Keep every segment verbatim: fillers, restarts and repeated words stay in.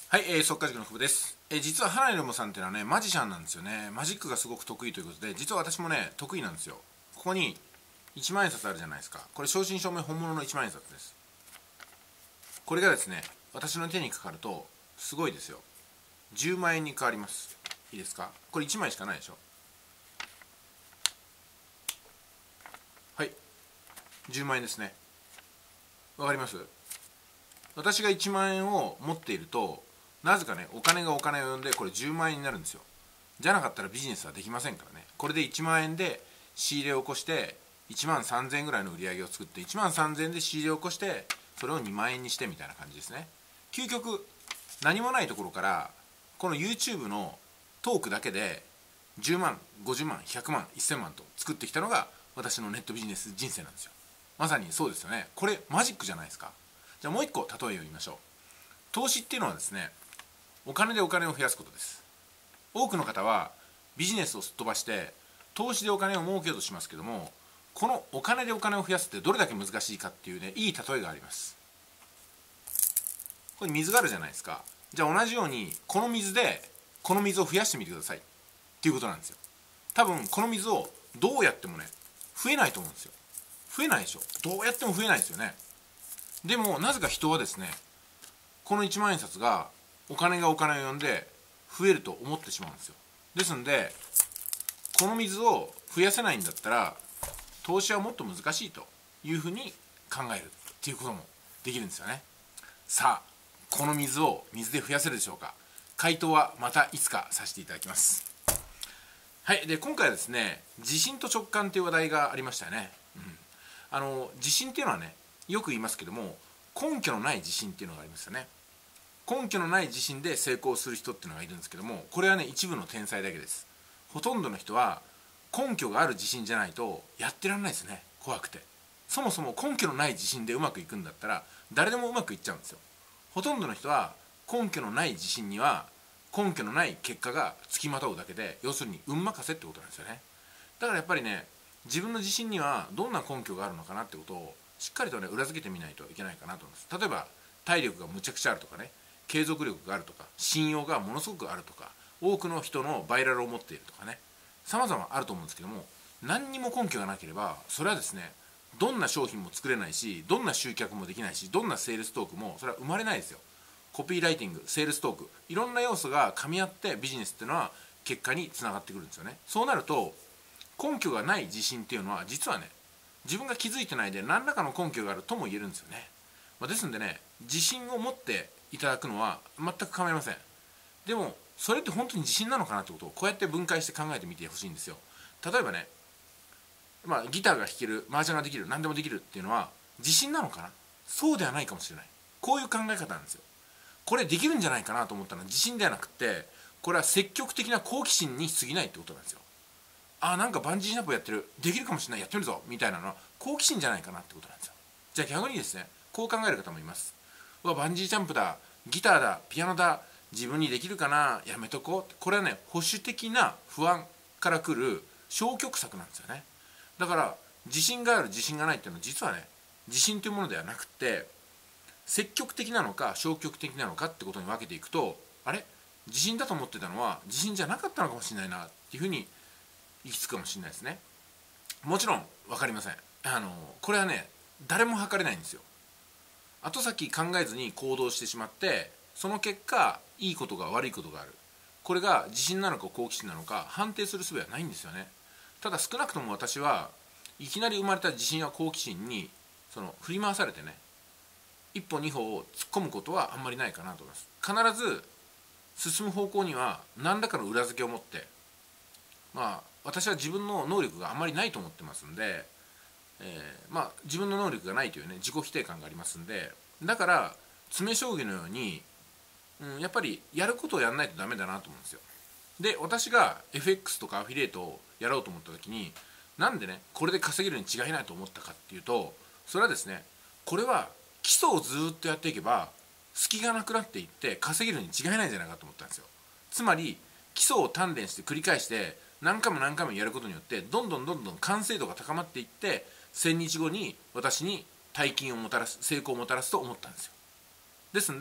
はい、えー、速稼塾の久保です。えー、実は花井ロモさんっていうのはね、マジシャンなんですよね。マジックがすごく得意ということで、実は私もね、得意なんですよ。ここにいちまん円札あるじゃないですか。これ正真正銘本物のいちまん円札です。これがですね、私の手にかかると、すごいですよ。じゅうまん円に変わります。いいですか？これいちまいしかないでしょ。はい、じゅうまん円ですね。わかります？私がいちまん円を持っていると、なぜかね、お金がお金を呼んで、これじゅうまん円になるんですよ。じゃなかったらビジネスはできませんからね。これでいちまん円で仕入れを起こして、いちまんさんぜんえんぐらいの売り上げを作って、いちまんさんぜんえんで仕入れを起こして、それをにまん円にしてみたいな感じですね。究極、何もないところから、この YouTube のトークだけで、じゅうまん、ごじゅうまん、ひゃくまん、せんまんと作ってきたのが、私のネットビジネス人生なんですよ。まさにそうですよね。これ、マジックじゃないですか。じゃあもう一個例えを言いましょう。投資っていうのはですね、お金でお金を増やすことです。多くの方はビジネスをすっ飛ばして投資でお金を儲けようとしますけども、このお金でお金を増やすってどれだけ難しいかっていうね、いい例えがあります。これ水があるじゃないですか。じゃあ同じようにこの水でこの水を増やしてみてくださいっていうことなんですよ。多分この水をどうやってもね、増えないと思うんですよ。増えないでしょ。どうやっても増えないですよね。でもなぜか人はですね、このいちまん円札がお金がお金を呼んで増えると思ってしまうんですよ。ですんで、この水を増やせないんだったら投資はもっと難しいというふうに考えるっていうこともできるんですよね。さあ、この水を水で増やせるでしょうか。回答はまたいつかさせていただきます。はい、で今回はですね、自信と直感という話題がありましたよね。うん、あの自信っていうのはね、よく言いますけども、根拠のない自信っていうのがありますよね。根拠のない自信で成功する人っていうのがいるんですけども、これはね、一部の天才だけです。ほとんどの人は根拠がある自信じゃないとやってらんないですね。怖くて。そもそも根拠のない自信でうまくいくんだったら誰でもうまくいっちゃうんですよ。ほとんどの人は根拠のない自信には根拠のない結果がつきまとうだけで、要するに運任せってことなんですよね。だからやっぱりね、自分の自信にはどんな根拠があるのかなってことをしっかりとね、裏付けてみないといけないかなと思います。例えば体力がむちゃくちゃあるとかね、継続力があるとか、信用がものすごくあるとか、多くの人のバイラルを持っているとかね、様々あると思うんですけども、何にも根拠がなければそれはですね、どんな商品も作れないし、どんな集客もできないし、どんなセールストークもそれは生まれないですよ。コピーライティング、セールストーク、いろんな要素が噛み合ってビジネスっていうのは結果につながってくるんですよね。そうなると根拠がない自信っていうのは実はね、自分が気づいてないで何らかの根拠があるとも言えるんですよね。まあ、ですんでね、自信を持っていただくのは全く構いません。でもそれって本当に自信なのかなってことをこうやって分解して考えてみてほしいんですよ。例えばね、まあ、ギターが弾ける、麻雀ができる、何でもできるっていうのは自信なのかな。そうではないかもしれない。こういう考え方なんですよ。これできるんじゃないかなと思ったのは自信ではなくて、これは積極的な好奇心に過ぎないってことなんですよ。あ、なんかバンジージャンプやってる、できるかもしれない、やってみるぞみたいなのは好奇心じゃないかなってことなんですよ。じゃあ逆にですね、こう考える方もいます。うわ、バンジージャンプだ、ギターだ、ピアノだ、自分にできるかな、やめとこう。これはね、保守的な不安からくる消極策なんですよね。だから自信がある自信がないっていうのは実はね、自信というものではなくて、積極的なのか消極的なのかってことに分けていくと、あれ、自信だと思ってたのは自信じゃなかったのかもしれないなっていうふうに行き着くかもしれないですね。もちろん分かりません。あのこれはね、誰も測れないんですよ。後先考えずに行動してしまって、その結果いいことが悪いことがある。これが自信なのか好奇心なのか判定する術はないんですよね。ただ少なくとも私はいきなり生まれた自信や好奇心にその振り回されてね、一歩二歩を突っ込むことはあんまりないかなと思います。必ず進む方向には何らかの裏付けを持って、まあ私は自分の能力があんまりないと思ってますんで、えー、まあ自分の能力がないというね、自己否定感がありますんで、だから詰将棋のように、うん、やっぱりやることをやらないとダメだなと思うんですよ。で、私が エフエックス とかアフィリエイトをやろうと思った時に、なんでねこれで稼げるに違いないと思ったかっていうと、それはですね、これは基礎をずっとやっていけば隙がなくなっていって稼げるに違いないんじゃないかと思ったんですよ。つまり基礎を鍛錬して繰り返して何回も何回もやることによってどんどんどんどん完成度が高まっていって、せんにちごに私に大金をもたらす、成功をもたらすと思ったんですよ。ですんで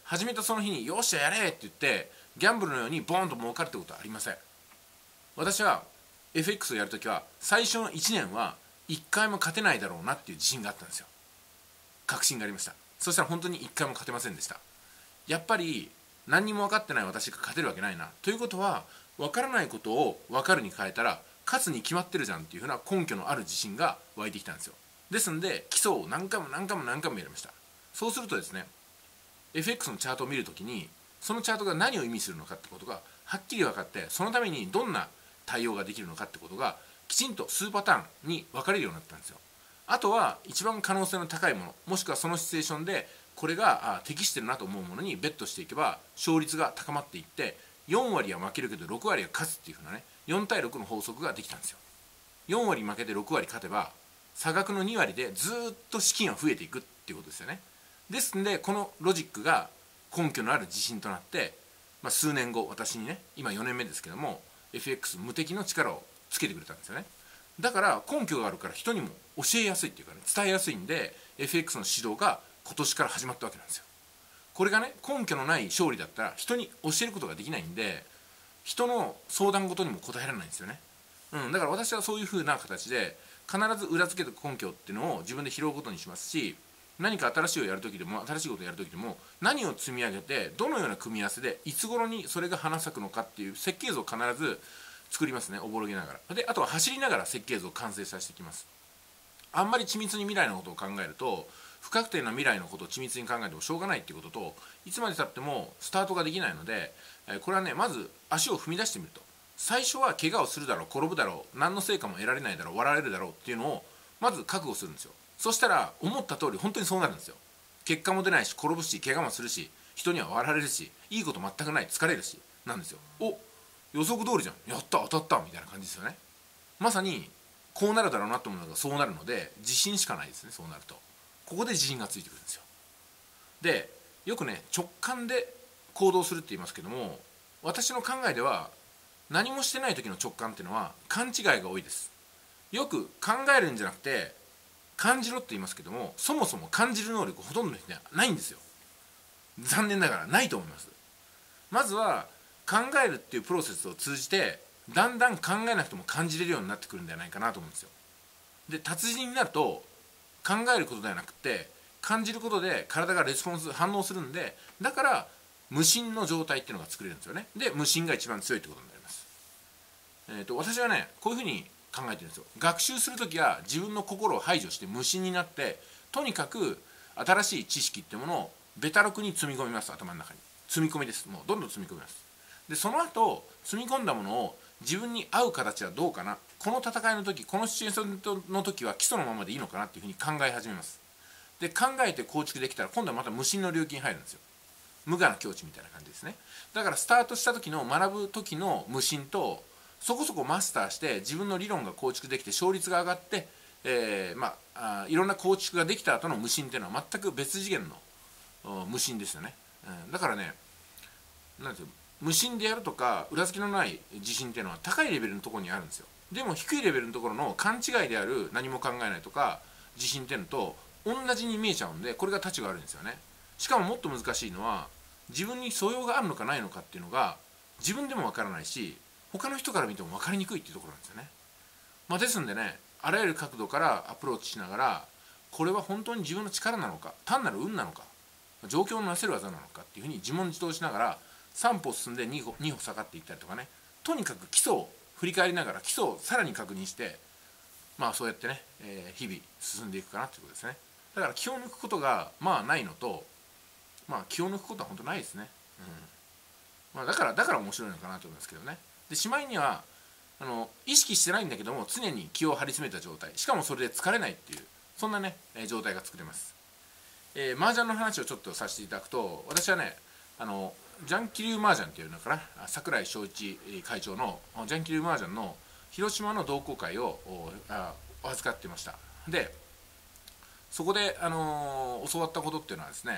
始めたその日によっしゃやれって言ってギャンブルのようにボーンと儲かるってことはありません。私は エフエックス をやるときは最初のいちねんはいっかいも勝てないだろうなっていう自信があったんですよ。確信がありました。そしたら本当にいっかいも勝てませんでした。やっぱり何にも分かってない私が勝てるわけないなということは、分からないことを分かるに変えたら勝つに決まってるじゃんっていうふうな根拠のある自信が湧いてきたんですよ。ですんで基礎を何回も何回も何回もやりました。そうするとですね、 エフエックス のチャートを見るときにそのチャートが何を意味するのかってことがはっきり分かって、そのためにどんな対応ができるのかってことがきちんと数パターンに分かれるようになったんですよ。あとは一番可能性の高いもの、もしくはそのシチュエーションでこれが適してるなと思うものにベットしていけば勝率が高まっていって、よんわりは負けるけどろくわりは勝つっていうふうなね、よんたいろくの法則ができたんですよ。よんわり負けてろくわり勝てば差額のにわりでずっと資金は増えていくっていうことですよね。ですんでこのロジックが根拠のある自信となって、まあ、数年後私にね、今よねんめですけども エフエックス 無敵の力をつけてくれたんですよね。だから根拠があるから人にも教えやすいっていうかね、伝えやすいんで エフエックス の指導が今年から始まったわけなんですよ。これがね、根拠のない勝利だったら人に教えることができないんで、人の相談事にも答えられないんですよね。うん、だから私はそういう風な形で必ず裏付けた根拠っていうのを自分で拾うことにしますし、何か新しいをやるときでも新しいことをやるときでも何を積み上げてどのような組み合わせでいつ頃にそれが花咲くのかっていう設計図を必ず作りますね、おぼろげながら。であとは走りながら設計図を完成させていきます。あんまり緻密に未来のことを考えると、不確定な未来のことを緻密に考えてもしょうがないっていうことと、いつまでたってもスタートができないので、これはね、まず足を踏み出してみると、最初は怪我をするだろう、転ぶだろう、何の成果も得られないだろう、笑われるだろうっていうのをまず覚悟するんですよ。そしたら思った通り本当にそうなるんですよ。結果も出ないし、転ぶし、怪我もするし、人には笑われるし、いいこと全くない、疲れるしなんですよ。お、予測通りじゃん、やった、当たったみたいな感じですよね。まさにこうなるだろうなと思うのがそうなるので、自信しかないですね。そうなるとここで自信がついてくるんですよ。でよくね、直感で行動するって言いますけども、私の考えでは何もしてない時の直感っていうのは勘違いが多いです。よく考えるんじゃなくて感じろって言いますけども、そもそも感じる能力ほとんどの人にはないんですよ。残念ながらないと思います。まずは考えるっていうプロセスを通じてだんだん考えなくても感じれるようになってくるんじゃないかなと思うんですよ。で達人になると考えることではなくて感じることで体がレスポンス反応するんで、だから無心の状態っていうのが作れるんですよね。で無心が一番強いってことになります。えーと私はね、こういうふうに考えてるんですよ。学習するときは自分の心を排除して無心になって、とにかく新しい知識ってものをベタ録に積み込みます。頭の中に積み込みです。もうどんどん積み込みます。でその後積み込んだものを自分に合う形はどうかな、この戦いの時、このシチュエーションの時は基礎のままでいいのかなっていうふうに考え始めます。で考えて構築できたら今度はまた無心の領域に入るんですよ。無我な境地みたいな感じですね。だからスタートした時の学ぶ時の無心と、そこそこマスターして自分の理論が構築できて勝率が上がって、えー、まああいろんな構築ができた後の無心っていうのは全く別次元の無心ですよね。うん、だからね、なんていう無心でやるとか裏付けのない自信っていうのは高いレベルのところにあるんですよ。でも低いレベルのところの勘違いである何も考えないとか自信っていうのと同じに見えちゃうんで、これが立ちが悪いんですよね。しかももっと難しいのは、自分に素養があるのかないのかっていうのが自分でもわからないし、他の人から見ても分かりにくいっていうところなんですよね。まあ、ですんでね、あらゆる角度からアプローチしながら、これは本当に自分の力なのか、単なる運なのか、状況のなせる技なのかっていうふうに自問自答しながらさん歩進んで 2, 歩に歩下がっていったりとかね、とにかく基礎を振り返りながら基礎をさらに確認して、まあそうやってね、えー、日々進んでいくかなということですね。だから気を抜くことがまあないのと、まあ気を抜くことは本当ないですね。うん、まあ、だからだから面白いのかなと思いますけどね。でしまいにはあの意識してないんだけども常に気を張り詰めた状態、しかもそれで疲れないっていう、そんなね、えー、状態が作れます。えー、麻雀の話をちょっとさせていただくと、私はね、あのジャンキリュー麻雀っていうのかな、櫻井翔一会長のジャンキリュー麻雀の広島の同好会をお預かってました。でそこで、あのー、教わったことっていうのはですね、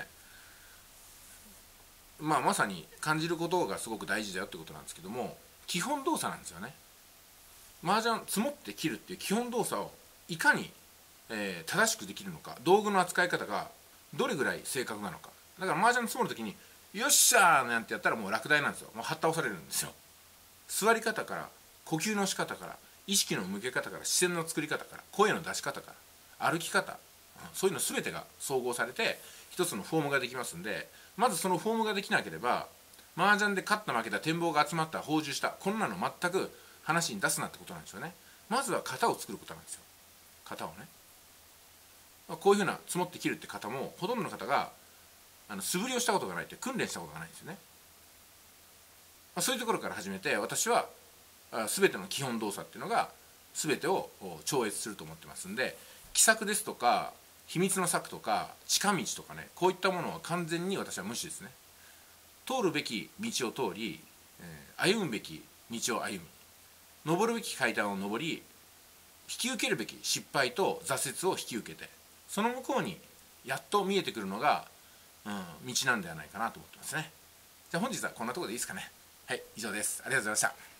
まあ、まさに感じることがすごく大事だよってことなんですけども、基本動作なんですよね。麻雀積もって切るっていう基本動作をいかに、えー、正しくできるのか、道具の扱い方がどれぐらい正確なのか。だから麻雀積もるときによっしゃーなんてやったらもう落第なんですよ。もうはった押されるんですよ。座り方から呼吸の仕方から意識の向け方から視線の作り方から声の出し方から歩き方、そういうの全てが総合されて一つのフォームができますんで、まずそのフォームができなければ麻雀で勝った負けた展望が集まった放縦したこんなの全く話に出すなってことなんですよね。まずは型を作ることなんですよ。型をね、こういうふうな積もって切るって方もほとんどの方があの素振りをしたことがないって訓練したことがないんですよね。まあ、そういうところから始めて私は全ての基本動作っていうのが全てを超越すると思ってますんで、奇策ですとか秘密の策とか近道とかね、こういったものは完全に私は無視ですね。通るべき道を通り、えー、歩むべき道を歩み、登るべき階段を登り、引き受けるべき失敗と挫折を引き受けて、その向こうにやっと見えてくるのが、うん、道なんではないかなと思ってますね。じゃあ本日はこんなところでいいですかね。はい、以上です。ありがとうございました。